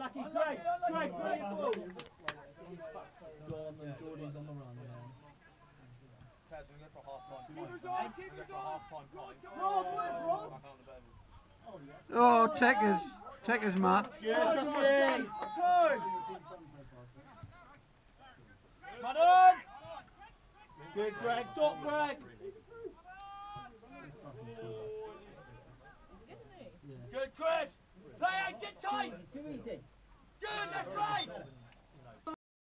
Unlucky, Greg, great ball. Gone and Jordi's on the run now. Kaz, we're going to go for half-time time. Keep us on, keep us on. Half-time time. Roll, Rob. Back out on the bevel. Oh, checkers, Matt. Good, Truscott. Come on! Good, Greg, top Greg. Good, Chris! Play out, get tight! Too easy. Good, let's play!